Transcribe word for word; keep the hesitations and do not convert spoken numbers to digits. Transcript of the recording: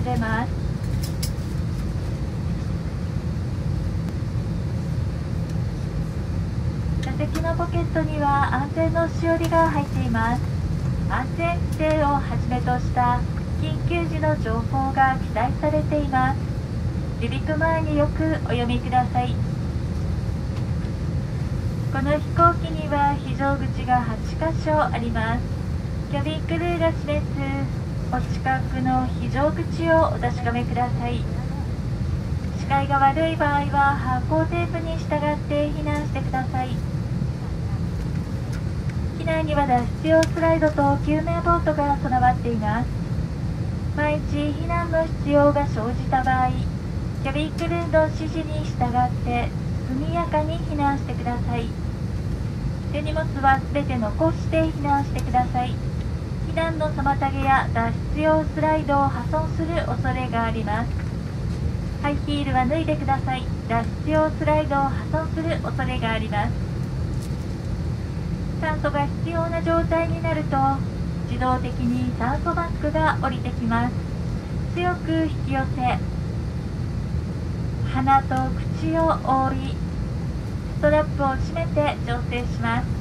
れます。座席のポケットには安全のしおりが入っています。安全規制をはじめとした緊急時の情報が記載されています。離陸前によくお読みください。この飛行機には非常口がはちか所あります。キャビンクルーが示すお近くの非常口をお確かめください。視界が悪い場合は発光テープに従って避難してください。機内には脱出用スライドと救命ボートが備わっています。万一避難の必要が生じた場合、キャビンクルーの指示に従って速やかに避難してください。手荷物はすべて残して避難してください。避難の妨げや脱出用スライドを破損する恐れがあります。ハイヒールは脱いでください。脱出用スライドを破損する恐れがあります。酸素が必要な状態になると自動的に酸素マスクが降りてきます。強く引き寄せ、鼻と口を覆い、ストラップを締めて調整します。